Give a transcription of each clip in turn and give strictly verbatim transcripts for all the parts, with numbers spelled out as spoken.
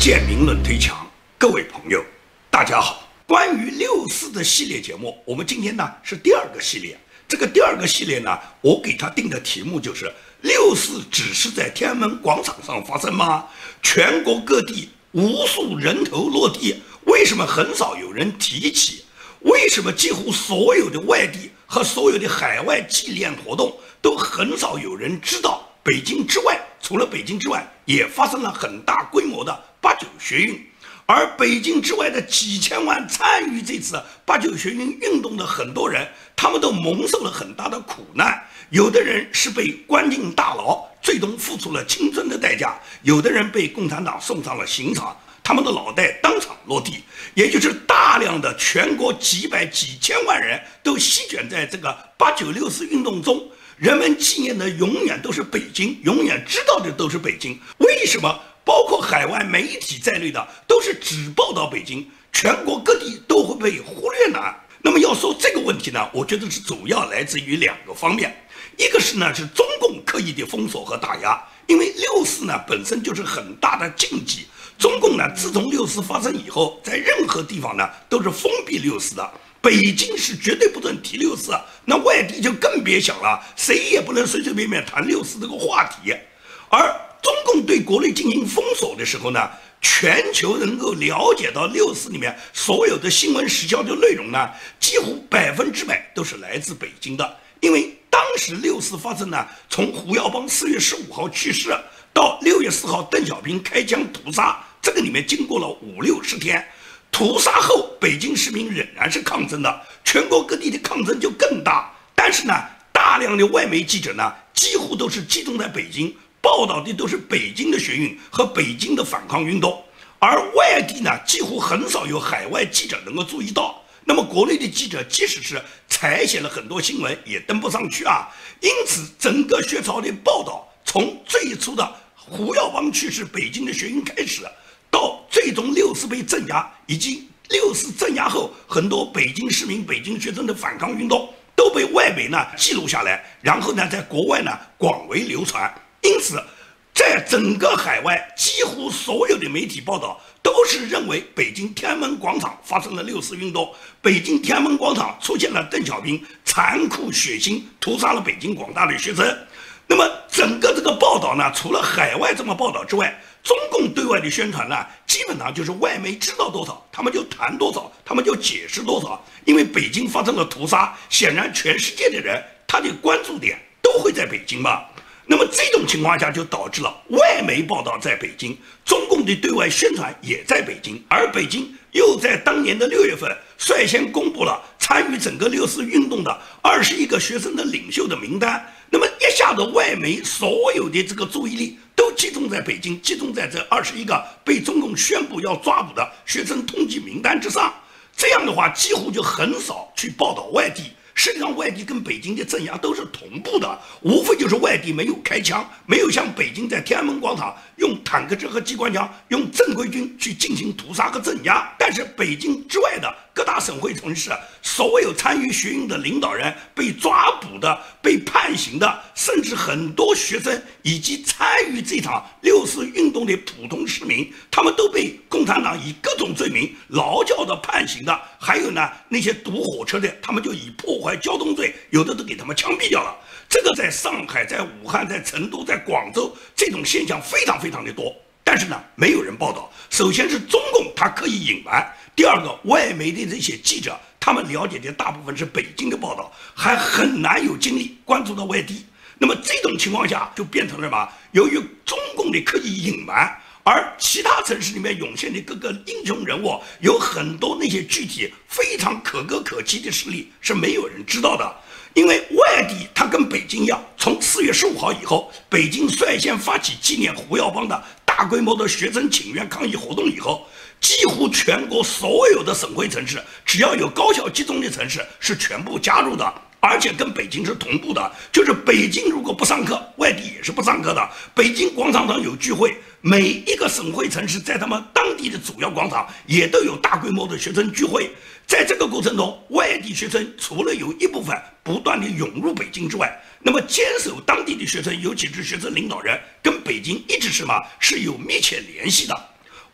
建民论推墙，各位朋友，大家好。关于六四的系列节目，我们今天呢是第二个系列。这个第二个系列呢，我给它定的题目就是六四只是在天安门广场上发生吗？全国各地无数人头落地，为什么很少有人提起？为什么几乎所有的外地和所有的海外纪念活动都很少有人知道？北京之外，除了北京之外，也发生了很大规模的八九学运。而北京之外的几千万参与这次八九学运运动的很多人，他们都蒙受了很大的苦难。有的人是被关进大牢，最终付出了青春的代价；有的人被共产党送上了刑场，他们的脑袋当场落地。也就是大量的全国几百几千万人都席卷在这个八九六四运动中。人们纪念的永远都是北京，永远知道的都是北京。为什么包括海外媒体在内的都是只报道北京，全国各地都会被忽略呢？那么要说这个问题呢，我觉得是主要来自于两个方面。一个是呢是中共刻意的封锁和打压，因为六四呢本身就是很大的禁忌。中共呢自从六四发生以后，在任何地方呢都是封闭六四的。北京是绝对不准提六四，那外地就更别想了，谁也不能随随便便谈六四这个话题。而中共对国内进行封锁的时候呢，全球能够了解到六四里面所有的新闻时效的内容呢，几乎百分之百都是来自北京的。因为当时六四发生呢，从胡耀邦四月十五号去世到六月四号邓小平开枪屠杀，这个里面经过了五六十天。屠杀后，北京市民仍然是抗争的，全国各地的抗争就更大。但是呢，大量的外媒记者呢，几乎都是集中在北京，报道的都是北京的学运和北京的反抗运动，而外地呢，几乎很少有海外记者能够注意到。那么国内的记者即使是采写了很多新闻，也登不上去啊。因此，整个学潮的报道，从最初的胡耀邦去世、北京的学运开始，到最终六四被镇压，以及六四镇压后很多北京市民、北京学生的反抗运动都被外媒呢记录下来，然后呢在国外呢广为流传。因此，在整个海外，几乎所有的媒体报道都是认为北京天安门广场发生了六四运动，北京天安门广场出现了邓小平残酷血腥屠杀了北京广大的学生。那么整个这个报道呢，除了海外这么报道之外，中共对外的宣传呢，基本上就是外媒知道多少，他们就谈多少，他们就解释多少。因为北京发生了屠杀，显然全世界的人他的关注点都会在北京嘛。那么这种情况下就导致了外媒报道在北京，中共的对外宣传也在北京，而北京又在当年的六月份率先公布了参与整个六四运动的二十一个学生的领袖的名单。那么一下子外媒所有的这个注意力都集中在北京，集中在这二十一个被中共宣布要抓捕的学生通缉名单之上。这样的话，几乎就很少去报道外地。实际上，外地跟北京的镇压都是同步的，无非就是外地没有开枪，没有像北京在天安门广场用坦克车和机关枪、用正规军去进行屠杀和镇压。但是北京之外的各大省会城市，所有参与学运的领导人被抓捕的、被判刑的，甚至很多学生以及参与这场六四运动的普通市民，他们都被共产党以各种罪名劳教的判刑的。还有呢，那些堵火车的，他们就以破坏交通罪，有的都给他们枪毙掉了。这个在上海、在武汉、在成都、在广州，这种现象非常非常的多。但是呢，没有人报道。首先是中共他刻意隐瞒，第二个，外媒的这些记者，他们了解的大部分是北京的报道，还很难有精力关注到外地。那么这种情况下就变成了什么？由于中共的刻意隐瞒，而其他城市里面涌现的各个英雄人物，有很多那些具体非常可歌可泣的事例是没有人知道的。因为外地它跟北京一样，从四月十五号以后，北京率先发起纪念胡耀邦的大规模的学生请愿抗议活动以后，几乎全国所有的省会城市，只要有高校集中的城市是全部加入的。而且跟北京是同步的，就是北京如果不上课，外地也是不上课的。北京广场上有聚会，每一个省会城市在他们当地的主要广场也都有大规模的学生聚会。在这个过程中，外地学生除了有一部分不断的涌入北京之外，那么坚守当地的学生，尤其是学生领导人，跟北京一直什么是有密切联系的。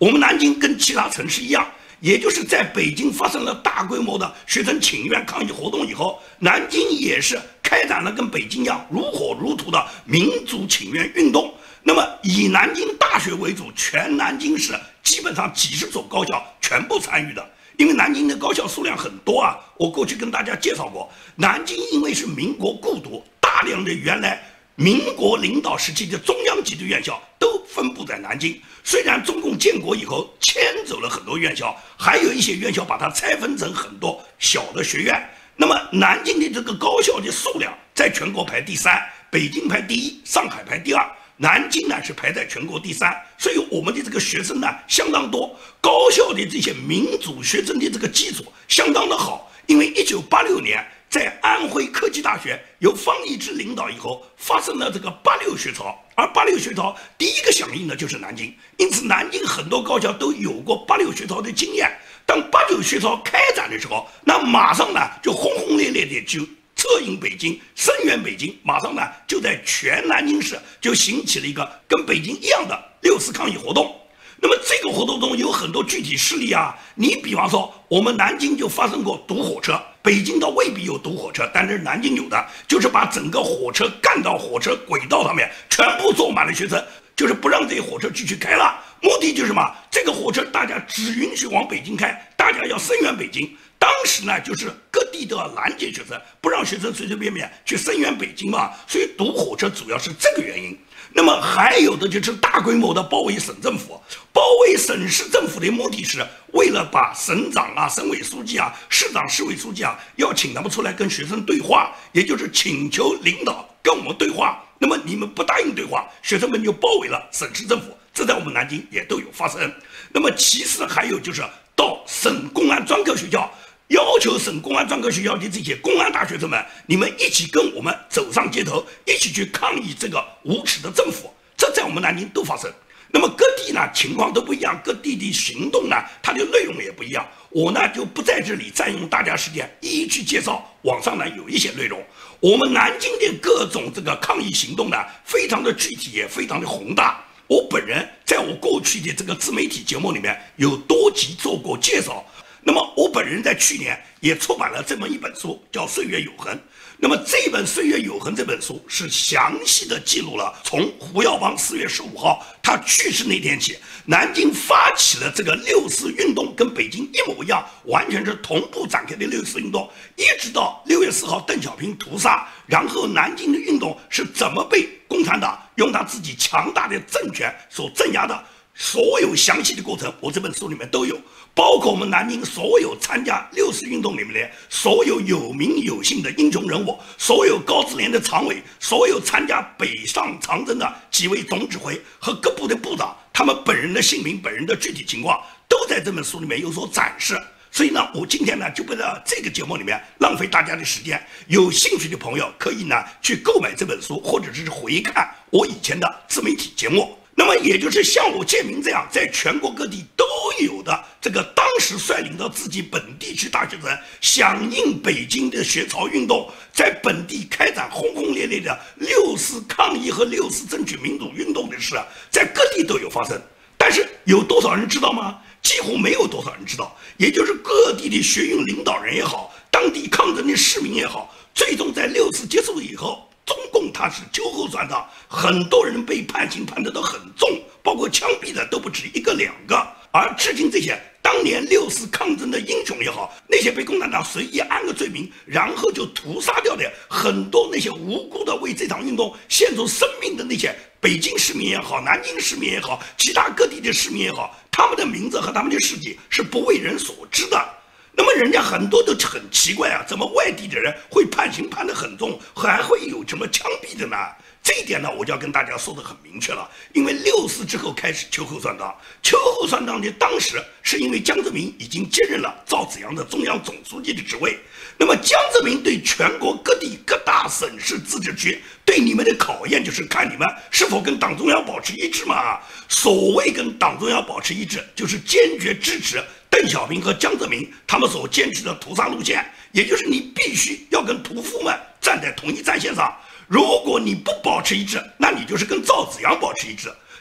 我们南京跟其他城市一样，也就是在北京发生了大规模的学生请愿抗议活动以后，南京也是开展了跟北京一样如火如荼的民主请愿运动。那么以南京大学为主，全南京市基本上几十所高校全部参与的。因为南京的高校数量很多啊，我过去跟大家介绍过，南京因为是民国故都，大量的原来民国领导时期的中央级的院校都分布在南京。虽然中共建国以后迁走了很多院校，还有一些院校把它拆分成很多小的学院。那么南京的这个高校的数量在全国排第三，北京排第一，上海排第二。南京呢是排在全国第三，所以我们的这个学生呢相当多，高校的这些民主学生的这个基础相当的好。因为一九八六年在安徽科技大学由方励之领导以后发生了这个八六学潮，而八六学潮第一个响应的就是南京，因此南京很多高校都有过八六学潮的经验。当八九学潮开展的时候，那马上呢就轰轰烈烈的就策应北京，声援北京，马上呢就在全南京市就兴起了一个跟北京一样的六四抗议活动。那么这个活动中有很多具体事例啊，你比方说我们南京就发生过堵火车，北京倒未必有堵火车，但是南京有的，就是把整个火车干到火车轨道上面，全部坐满了学生，就是不让这些火车继续开了。目的就是什么？这个火车大家只允许往北京开，大家要声援北京。当时呢，就是各地都要拦截学生，不让学生随随便便去声援北京嘛，所以堵火车主要是这个原因。那么还有的就是大规模的包围省政府，包围省市政府的目的是为了把省长啊、省委书记啊、市长、市委书记啊，要请他们出来跟学生对话，也就是请求领导跟我们对话。那么你们不答应对话，学生们就包围了省市政府，这在我们南京也都有发生。那么其次还有就是到省公安专科学校，要求省公安专科学校的这些公安大学生们，你们一起跟我们走上街头，一起去抗议这个无耻的政府。这在我们南京都发生。那么各地呢情况都不一样，各地的行动呢它的内容也不一样。我呢就不在这里占用大家时间一一去介绍，网上呢有一些内容。我们南京的各种这个抗议行动呢非常的具体，也非常的宏大。我本人在我过去的这个自媒体节目里面有多集做过介绍。那么我本人在去年也出版了这么一本书，叫《岁月永恒》。那么这本《岁月永恒》这本书是详细的记录了从胡耀邦四月十五号他去世那天起，南京发起了这个六四运动，跟北京一模一样，完全是同步展开的六四运动，一直到六月四号邓小平屠杀，然后南京的运动是怎么被共产党用他自己强大的政权所镇压的。所有详细的过程我这本书里面都有，包括我们南京所有参加六四运动里面的所有有名有姓的英雄人物，所有高支联的常委，所有参加北上长征的几位总指挥和各部的部长，他们本人的姓名、本人的具体情况都在这本书里面有所展示。所以呢，我今天呢就不在这个节目里面浪费大家的时间，有兴趣的朋友可以呢去购买这本书，或者是回看我以前的自媒体节目。那么也就是像我建明这样在全国各地都有的这个当时率领到自己本地区大学生响应北京的学潮运动，在本地开展轰轰烈烈的六四抗议和六四争取民主运动的事，在各地都有发生。但是有多少人知道吗？几乎没有多少人知道。也就是各地的学运领导人也好，当地抗争的市民也好，最终在六四结束以后，中共他是秋后算账，很多人被判刑判得都很重，包括枪毙的都不止一个两个。而至今这些当年六四抗争的英雄也好，那些被共产党随意安个罪名然后就屠杀掉的很多那些无辜的为这场运动献出生命的那些北京市民也好，南京市民也好，其他各地的市民也好，他们的名字和他们的事迹是不为人所知的。那么人家很多都很奇怪啊，怎么外地的人会判刑判得很重，还会有什么枪毙的呢？这一点呢，我就要跟大家说得很明确了。因为六四之后开始秋后算账，秋后算账的当时是因为江泽民已经接任了赵紫阳的中央总书记的职位。那么江泽民对全国各地各大省市自治区对你们的考验，就是看你们是否跟党中央保持一致嘛。所谓跟党中央保持一致，就是坚决支持邓小平和江泽民他们所坚持的屠杀路线，也就是你必须要跟屠夫们站在同一战线上。如果你不保持一致，那你就是跟赵紫阳保持一致。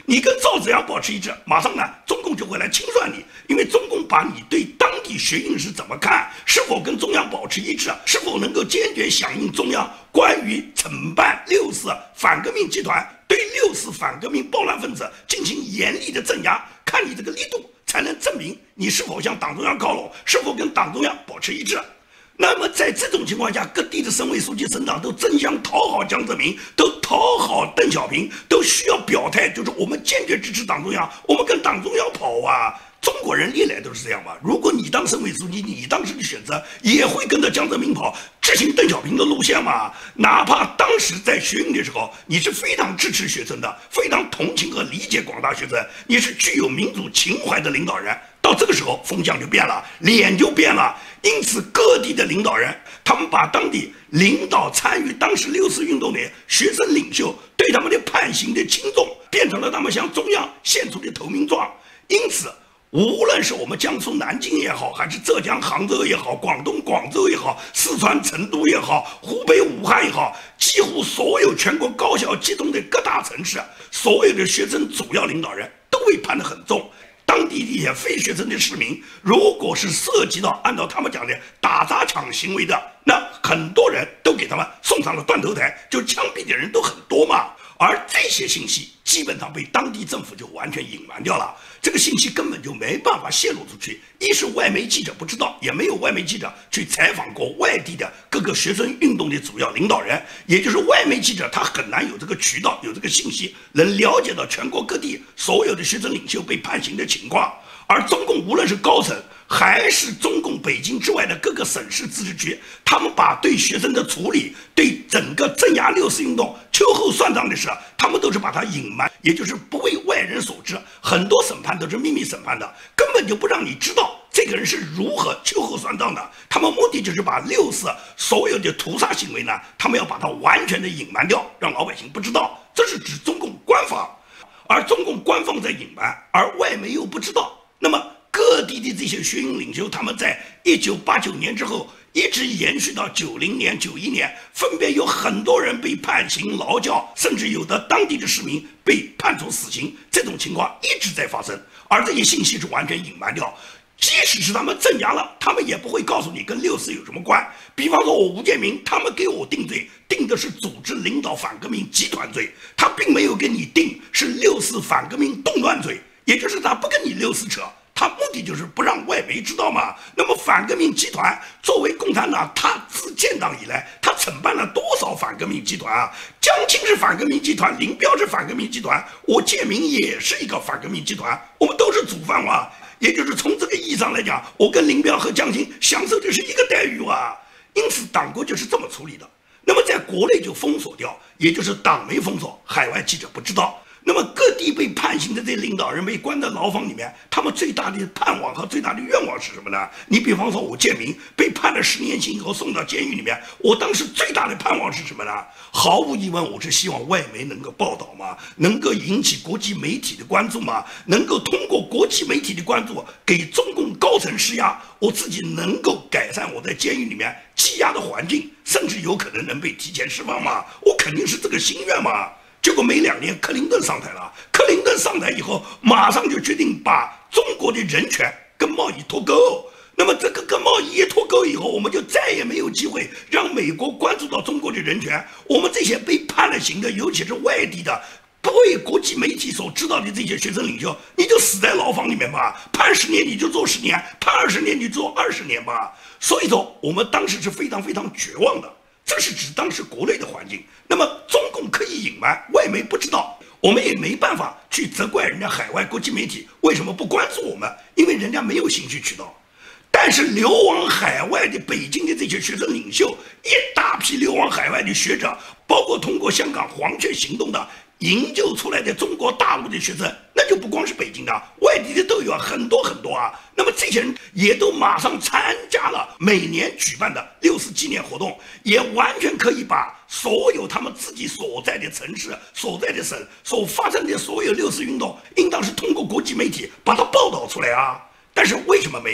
你跟赵紫阳保持一致，马上呢，中共就会来清算你，因为中共把你对当地学运是怎么看，是否跟中央保持一致，是否能够坚决响应中央关于惩办六四反革命集团、对六四反革命暴乱分子进行严厉的镇压，看你这个力度，才能证明你是否向党中央靠拢，是否跟党中央保持一致。那么在这种情况下，各地的省委书记、省长都争相讨好江泽民，都讨好邓小平，都需要表态，就是我们坚决支持党中央，我们跟党中央跑啊。中国人历来都是这样嘛。如果你当省委书记，你当时的选择也会跟着江泽民跑，执行邓小平的路线嘛。哪怕当时在学运的时候，你是非常支持学生的，非常同情和理解广大学生，你是具有民主情怀的领导人。到这个时候，风向就变了，脸就变了。因此，各地的领导人，他们把当地领导参与当时六四运动的学生领袖对他们的判刑的轻重，变成了他们向中央献出的投名状。因此，无论是我们江苏南京也好，还是浙江杭州也好，广东广州也好，四川成都也好，湖北武汉也好，几乎所有全国高校集中的各大城市，所有的学生主要领导人都被判得很重。当地的一些非学生的市民，如果是涉及到按照他们讲的打砸抢行为的，那很多人都给他们送上了断头台，就枪毙的人都很多嘛。而这些信息基本上被当地政府就完全隐瞒掉了，这个信息根本就没办法泄露出去。一是外媒记者不知道，也没有外媒记者去采访过外地的各个学生运动的主要领导人，也就是外媒记者他很难有这个渠道，有这个信息，能了解到全国各地所有的学生领袖被判刑的情况。而中共无论是高层还是中共北京之外的各个省市自治区，他们把对学生的处理、对整个镇压六四运动秋后算账的事，他们都是把它隐瞒，也就是不为外人所知。很多审判都是秘密审判的，根本就不让你知道这个人是如何秋后算账的。他们目的就是把六四所有的屠杀行为呢，他们要把它完全的隐瞒掉，让老百姓不知道。这是指中共官方，而中共官方在隐瞒，而外媒又不知道。那么各地的这些学运领袖，他们在一九八九年之后一直延续到九零年、九一年，分别有很多人被判刑、劳教，甚至有的当地的市民被判处死刑，这种情况一直在发生，而这些信息是完全隐瞒掉。即使是他们镇压了，他们也不会告诉你跟六四有什么关。比方说我吴建民，他们给我定罪，定的是组织领导反革命集团罪，他并没有给你定是六四反革命动乱罪，也就是他不跟你六四扯，他目的就是不让外媒知道嘛。那么反革命集团作为共产党，他自建党以来，他惩办了多少反革命集团啊？江青是反革命集团，林彪是反革命集团，我建民也是一个反革命集团，我们都是主犯嘛。也就是从这个意义上来讲，我跟林彪和江青享受的是一个待遇啊。因此党国就是这么处理的。那么在国内就封锁掉，也就是党媒封锁，海外记者不知道。那么各地被判刑的这些领导人被关在牢房里面，他们最大的盼望和最大的愿望是什么呢？你比方说我建民被判了十年刑以后送到监狱里面，我当时最大的盼望是什么呢？毫无疑问，我是希望外媒能够报道嘛，能够引起国际媒体的关注嘛，能够通过国际媒体的关注给中共高层施压，我自己能够改善我在监狱里面羁押的环境，甚至有可能能被提前释放嘛，我肯定是这个心愿嘛。结果没两年，克林顿上台了。克林顿上台以后，马上就决定把中国的人权跟贸易脱钩。那么这个跟贸易一脱钩以后，我们就再也没有机会让美国关注到中国的人权。我们这些被判了刑的，尤其是外地的，不为国际媒体所知道的这些学生领袖，你就死在牢房里面吧，判十年你就做十年，判二十年你做二十年吧。所以说，我们当时是非常非常绝望的。这是指当时国内的环境。那么中共可以隐瞒，外媒不知道，我们也没办法去责怪人家海外国际媒体为什么不关注我们，因为人家没有信息渠道。但是流亡海外的北京的这些学生领袖，一大批流亡海外的学者，包括通过香港黄雀行动的营救出来的中国大陆的学生，那就不光是北京的，外地的都有很多很多啊。那么这些人也都马上参加了每年举办的六四纪念活动，也完全可以把所有他们自己所在的城市、所在的省所发生的所有六四运动，应当是通过国际媒体把它报道出来啊。但是为什么没有？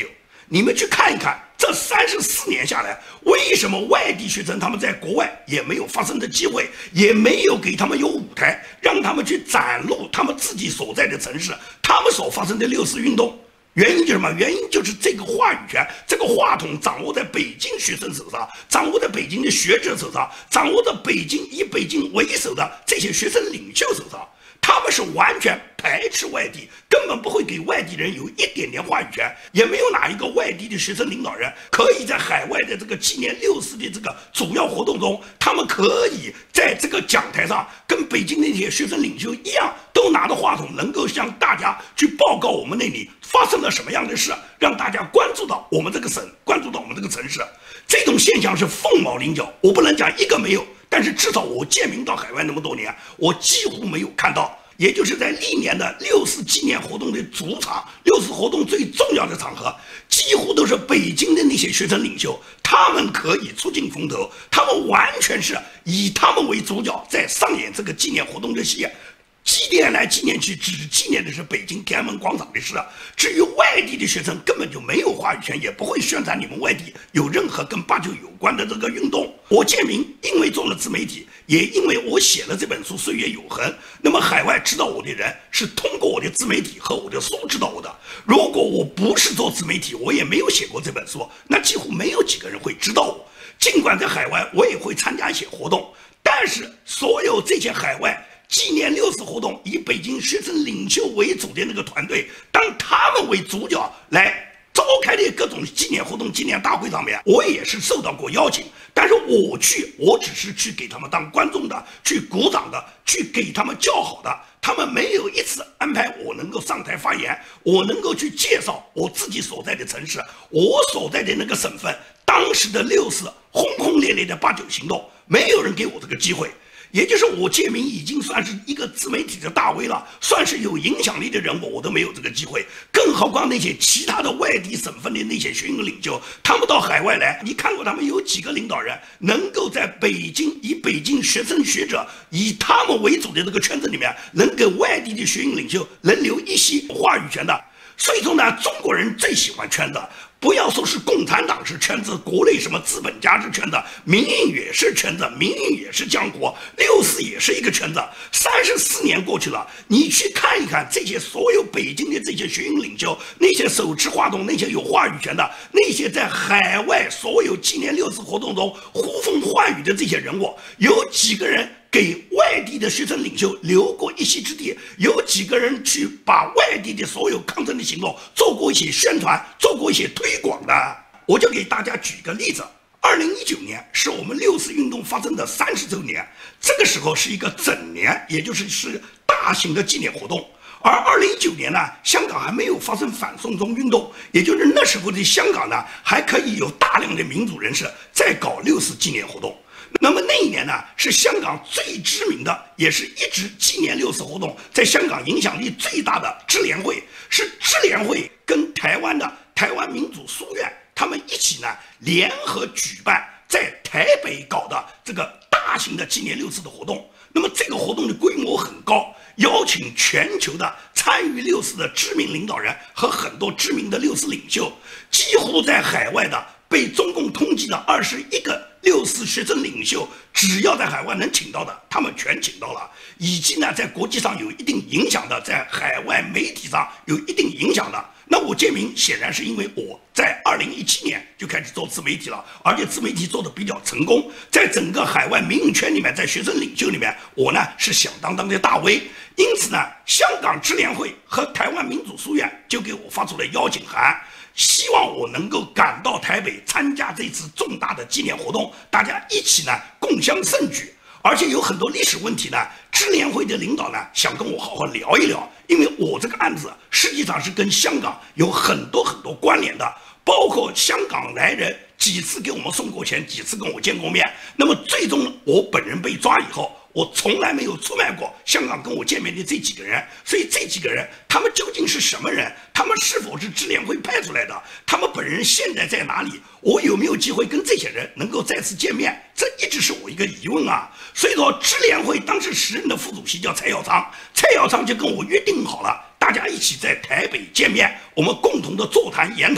你们去看一看，这三十四年下来，为什么外地学生他们在国外也没有发声的机会，也没有给他们有舞台，让他们去展露他们自己所在的城市，他们所发生的六四运动？原因就是什么？原因就是这个话语权，这个话筒掌握在北京学生手上，掌握在北京的学者手上，掌握在北京以北京为首的这些学生领袖手上。他们是完全排斥外地，根本不会给外地人有一点点话语权，也没有哪一个外地的学生领导人可以在海外的这个纪念六四的这个主要活动中，他们可以在这个讲台上跟北京那些学生领袖一样，都拿着话筒，能够向大家去报告我们那里发生了什么样的事，让大家关注到我们这个省，关注到我们这个城市。这种现象是凤毛麟角，我不能讲一个没有，但是至少我建民到海外那么多年，我几乎没有看到。也就是在历年的六四纪念活动的主场，六四活动最重要的场合，几乎都是北京的那些学生领袖，他们可以出尽风头，他们完全是以他们为主角在上演这个纪念活动的戏。纪念来纪念去，只纪念的是北京天安门广场的事。至于外地的学生，根本就没有话语权，也不会宣传你们外地有任何跟八九有关的这个运动。我建明因为做了自媒体，也因为我写了这本书《岁月有痕》，那么海外知道我的人是通过我的自媒体和我的书知道我的。如果我不是做自媒体，我也没有写过这本书，那几乎没有几个人会知道我。尽管在海外我也会参加一些活动，但是所有这些海外纪念六四活动以北京学生领袖为主的那个团队，当他们为主角来召开的各种纪念活动、纪念大会上面，我也是受到过邀请，但是我去，我只是去给他们当观众的，去鼓掌的，去给他们叫好的。他们没有一次安排我能够上台发言，我能够去介绍我自己所在的城市，我所在的那个省份，当时的六四轰轰烈烈的八九行动，没有人给我这个机会。也就是我建明已经算是一个自媒体的大 V 了，算是有影响力的人物，我都没有这个机会，更何况那些其他的外地省份的那些学运领袖，他们到海外来，你看过他们有几个领导人能够在北京以北京学生学者以他们为主的这个圈子里面，能给外地的学运领袖能留一席话语权的？所以说呢，中国人最喜欢圈子。不要说是共产党是圈子，国内什么资本家是圈子，民运也是圈子，民运也是江湖，六四也是一个圈子。三十四年过去了，你去看一看这些所有北京的这些学运领袖，那些手持话筒、那些有话语权的，那些在海外所有纪念六四活动中呼风唤雨的这些人物，有几个人给外地的学生领袖留过一席之地？有几个人去把外地的所有抗争的行动做过一些宣传，做过一些推广的？我就给大家举个例子，二零一九年是我们六四运动发生的三十周年，这个时候是一个整年，也就是是大型的纪念活动。而二零一九年呢，香港还没有发生反送中运动，也就是那时候的香港呢，还可以有大量的民主人士在搞六四纪念活动。那么那一年呢，是香港最知名的，也是一直纪念六四活动在香港影响力最大的支联会，是支联会跟台湾的台湾民主书院，他们一起呢联合举办在台北搞的这个大型的纪念六四的活动。那么这个活动的规模很高，邀请全球的参与六四的知名领导人和很多知名的六四领袖，几乎在海外的被中共通缉的二十一个六四学生领袖，只要在海外能请到的，他们全请到了。以及呢，在国际上有一定影响的，在海外媒体上有一定影响的。那我建明显然是因为我在二零一七年就开始做自媒体了，而且自媒体做得比较成功，在整个海外民运圈里面，在学生领袖里面，我呢是响当当的大 V。因此呢，香港支联会和台湾民主书院就给我发出了邀请函，希望我能够赶到台北参加这次重大的纪念活动，大家一起呢共襄盛举。而且有很多历史问题呢，支联会的领导呢想跟我好好聊一聊，因为我这个案子实际上是跟香港有很多很多关联的，包括香港来人几次给我们送过钱，几次跟我见过面。那么最终我本人被抓以后，我从来没有出卖过香港跟我见面的这几个人，所以这几个人他们究竟是什么人？他们是否是支联会派出来的？他们本人现在在哪里？我有没有机会跟这些人能够再次见面？这一直是我一个疑问啊。所以说，支联会当时时任的副主席叫蔡耀昌，蔡耀昌就跟我约定好了，大家一起在台北见面，我们共同的座谈研讨。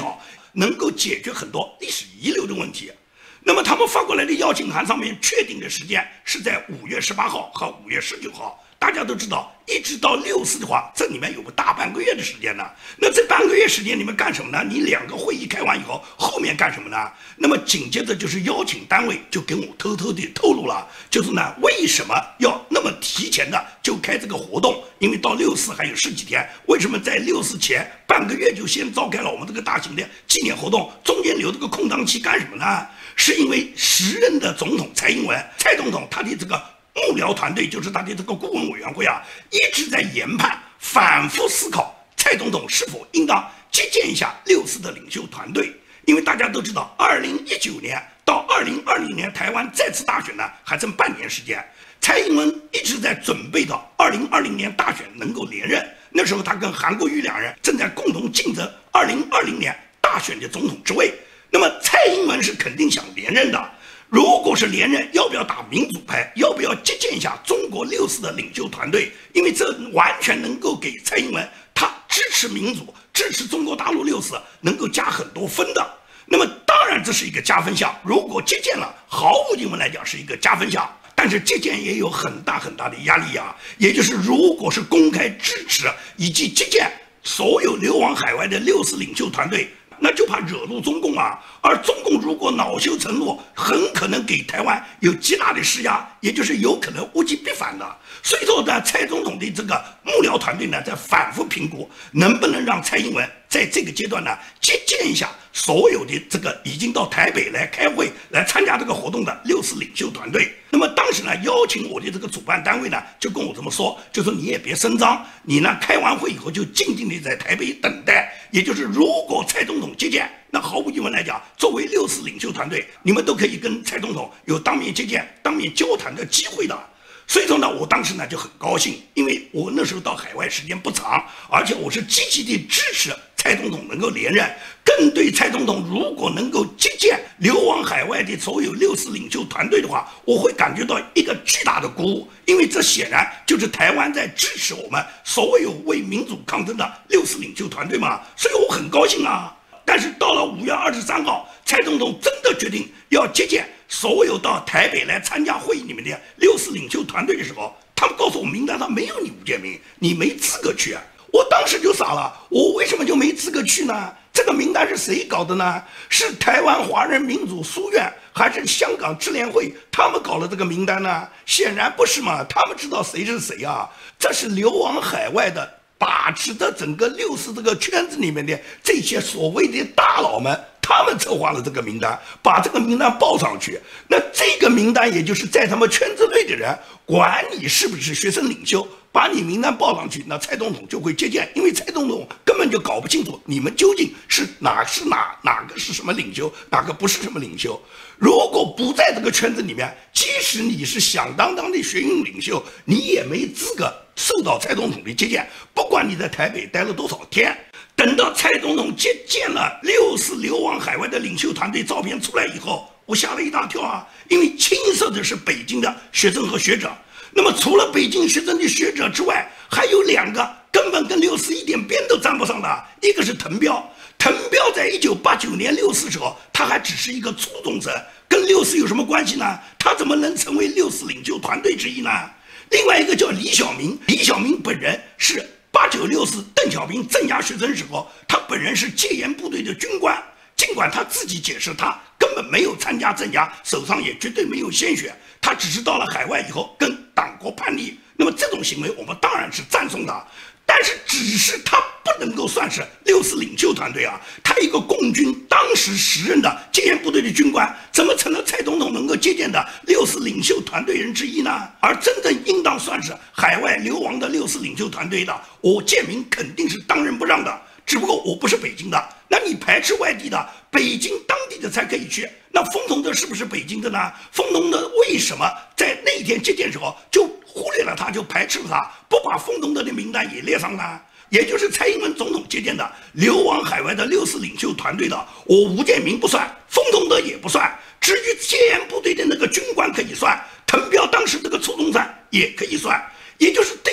能够解决很多历史遗留的问题。那么他们发过来的邀请函上面确定的时间是在五月十八号和五月十九号。大家都知道，一直到六四的话，这里面有个大半个月的时间呢。那这半个月时间你们干什么呢？你两个会议开完以后，后面干什么呢？那么紧接着就是邀请单位就给我偷偷地透露了，就是呢，为什么要那么提前的就开这个活动？因为到六四还有十几天，为什么在六四前半个月就先召开了我们这个大型的纪念活动，中间留这个空档期干什么呢？是因为时任的总统蔡英文，蔡总统他的这个幕僚团队，就是他的这个顾问委员会啊，一直在研判、反复思考蔡总统是否应当接见一下六四的领袖团队。因为大家都知道，二零一九年到二零二零年台湾再次大选呢，还剩半年时间。蔡英文一直在准备到二零二零年大选能够连任，那时候他跟韩国瑜两人正在共同竞争二零二零年大选的总统之位。那么蔡英文是肯定想连任的。如果是连任，要不要打民主牌？要不要接见一下中国六四的领袖团队？因为这完全能够给蔡英文他支持民主、支持中国大陆六四能够加很多分的。那么当然这是一个加分项，如果接见了，毫无疑问来讲是一个加分项。但是接见也有很大很大的压力啊，也就是如果是公开支持以及接见所有流亡海外的六四领袖团队，那就怕惹怒中共啊，而中共如果恼羞成怒，很可能给台湾有极大的施压，也就是有可能物极必反的。所以说呢，蔡总统的这个幕僚团队呢，在反复评估能不能让蔡英文在这个阶段呢接见一下所有的这个已经到台北来开会、来参加这个活动的六四领袖团队。那么当时呢，邀请我的这个主办单位呢，就跟我这么说，就说你也别声张，你呢开完会以后就静静地在台北等待。也就是如果蔡总统接见，那毫无疑问来讲，作为六四领袖团队，你们都可以跟蔡总统有当面接见、当面交谈的机会的。所以说呢，我当时呢就很高兴，因为我那时候到海外时间不长，而且我是积极地支持蔡总统能够连任，更对蔡总统如果能够接见流亡海外的所有六四领袖团队的话，我会感觉到一个巨大的鼓舞，因为这显然就是台湾在支持我们所有为民主抗争的六四领袖团队嘛，所以我很高兴啊。但是到了五月二十三号，蔡总统真的决定要接见所有到台北来参加会议里面的六四领袖团队的时候，他们告诉我名单上没有你吴建民，你没资格去啊！我当时就傻了，我为什么就没资格去呢？这个名单是谁搞的呢？是台湾华人民主书院还是香港支联会他们搞了这个名单呢？显然不是嘛，他们知道谁是谁啊，这是流亡海外的把持着整个六四这个圈子里面的这些所谓的大佬们，他们策划了这个名单，把这个名单报上去。那这个名单也就是在他们圈子内的人，管你是不是学生领袖，把你名单报上去，那蔡总统就会接见，因为蔡总统根本就搞不清楚你们究竟是哪是哪，哪个是什么领袖，哪个不是什么领袖。如果不在这个圈子里面，即使你是响当当的学运领袖，你也没资格受到蔡总统的接见，不管你在台北待了多少天。等到蔡总统接见了六四流亡海外的领袖团队照片出来以后，我吓了一大跳啊！因为青色的是北京的学生和学者，那么除了北京学生的学者之外，还有两个根本跟六四一点边都沾不上的，一个是滕彪。滕彪在一九八九年六四时候，他还只是一个初中生，跟六四有什么关系呢？他怎么能成为六四领袖团队之一呢？另外一个叫李小明，李小明本人是八九六四邓小平镇压学生时候，他本人是戒严部队的军官，尽管他自己解释他根本没有参加镇压，手上也绝对没有鲜血，他只是到了海外以后跟党国叛逆。那么这种行为我们当然是赞颂的，但是只是他不能够算是六四领袖团队啊，他一个共军当时时任的戒严部队的军官，怎么成了蔡总统能够接见的六四领袖团队人之一呢？而真正应当算是海外流亡的六四领袖团队的，我建民肯定是当仁不让的。只不过我不是北京的，那你排斥外地的，北京当地的才可以去。那封同德是不是北京的呢？封同德为什么在那一天接见时候就忽略了他，就排斥了他，不把封同德的名单也列上呢？也就是蔡英文总统接见的流亡海外的六四领袖团队的，我吴建民不算，封同德也不算，至于戒严部队的那个军官可以算，滕彪当时这个初中生也可以算。也就是对这件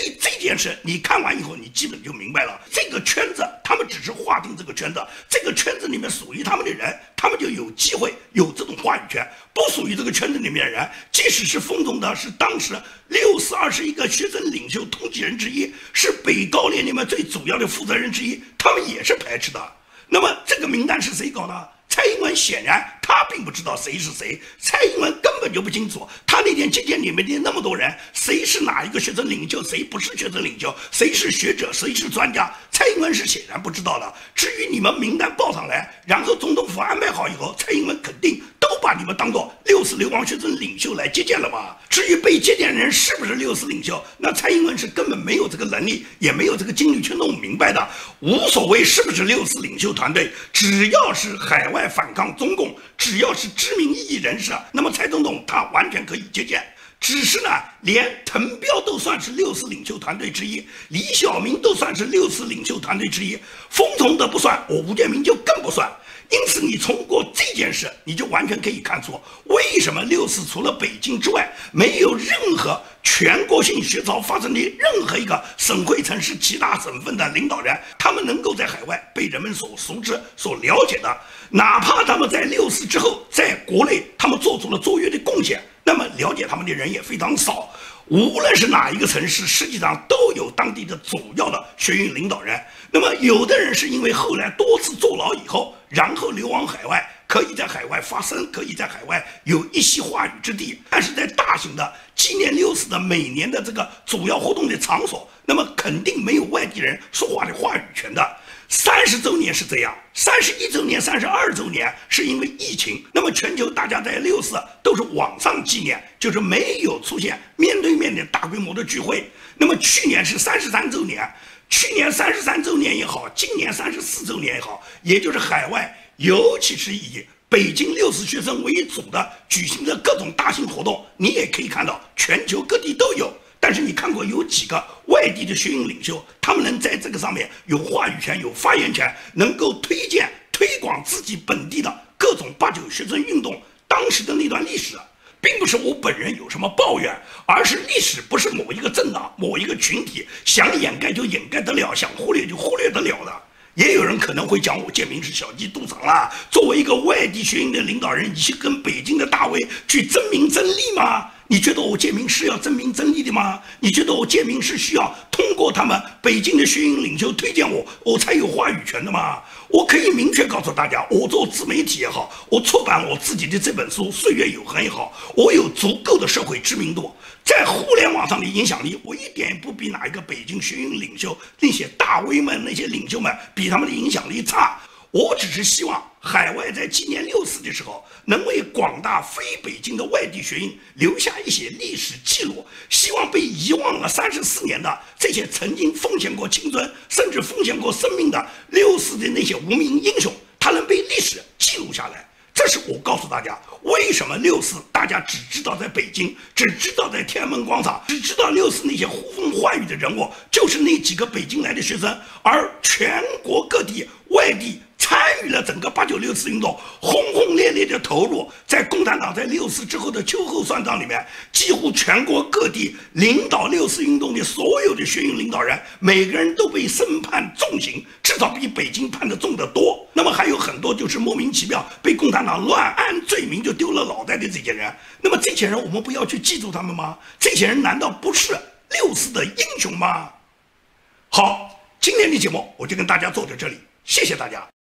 件事你看完以后，你基本就明白了，这个圈子他们只是划定这个圈子，这个圈子里面属于他们的人，他们就有机会有这种话语权。不属于这个圈子里面的人，即使是封总的是当时六四二十一个学生领袖通缉人之一，是北高联里面最主要的负责人之一，他们也是排斥的。那么这个名单是谁搞的？蔡英文显然他并不知道谁是谁，蔡英文根本就不清楚，他那天接见里面的那么多人，谁是哪一个学生领袖，谁不是学生领袖，谁是学者，谁是专家，蔡英文是显然不知道的。至于你们名单报上来，然后总统府安排好以后，蔡英文肯定都把你们当作六四流亡学生领袖来接见了嘛。至于被接见人是不是六四领袖，那蔡英文是根本没有这个能力，也没有这个精力去弄明白的。无所谓是不是六四领袖团队，只要是海外反抗中共，只要是知名意义人士，那么蔡总统他完全可以接见。只是呢，连滕彪都算是六四领袖团队之一，李小民都算是六四领袖团队之一，封从德不算，我吴建民就更不算。因此，你通过这件事，你就完全可以看出，为什么六四除了北京之外，没有任何全国性学潮发生的任何一个省会城市其他省份的领导人，他们能够在海外被人们所熟知、所了解的，哪怕他们在六四之后在国内他们做出了卓越的贡献，那么了解他们的人也非常少。无论是哪一个城市，实际上都有当地的主要的学运领导人。那么有的人是因为后来多次坐牢以后，然后流亡海外，可以在海外发声，可以在海外有一席话语之地。但是在大型的纪念六四的每年的这个主要活动的场所，那么肯定没有外地人说话的话语权的。三十周年是这样，三十一周年、三十二周年是因为疫情，那么全球大家在六四都是网上纪念，就是没有出现面对面的大规模的聚会。那么去年是三十三周年，去年三十三周年也好，今年三十四周年也好，也就是海外，尤其是以北京六四学生为主的举行的各种大型活动，你也可以看到全球各地都有。但是你看过有几个外地的学运领袖，他们能在这个上面有话语权、有发言权，能够推荐、推广自己本地的各种八九学生运动当时的那段历史？并不是我本人有什么抱怨，而是历史不是某一个政党、某一个群体想掩盖就掩盖得了，想忽略就忽略得了的。也有人可能会讲我建明是小鸡肚肠啦，作为一个外地学运的领导人，你去跟北京的大 V 去争名争利吗？你觉得我建明是要争名争利的吗？你觉得我建明是需要通过他们北京的学运领袖推荐我，我才有话语权的吗？我可以明确告诉大家，我做自媒体也好，我出版我自己的这本书《岁月永恒》也好，我有足够的社会知名度，在互联网上的影响力，我一点也不比哪一个北京学运领袖那些大 V 们、那些领袖们比他们的影响力差。我只是希望海外在纪念六四的时候，能为广大非北京的外地学运留下一些历史记录，希望被遗忘了三十四年的这些曾经奉献过青春，甚至奉献过生命的六四的那些无名英雄，他能被历史记录下来。这是我告诉大家，为什么六四大家只知道在北京，只知道在天安门广场，只知道六四那些呼风唤雨的人物，就是那几个北京来的学生，而全国各地外地参与了整个八九六四运动，轰轰烈烈的投入，在共产党在六四之后的秋后算账里面，几乎全国各地领导六四运动的所有的学运领导人，每个人都被审判重刑，至少比北京判的重得多。那么还有很多就是莫名其妙被共产党乱按罪名就丢了脑袋的这些人，那么这些人我们不要去记住他们吗？这些人难道不是六四的英雄吗？好，今天的节目我就跟大家做到这里，谢谢大家。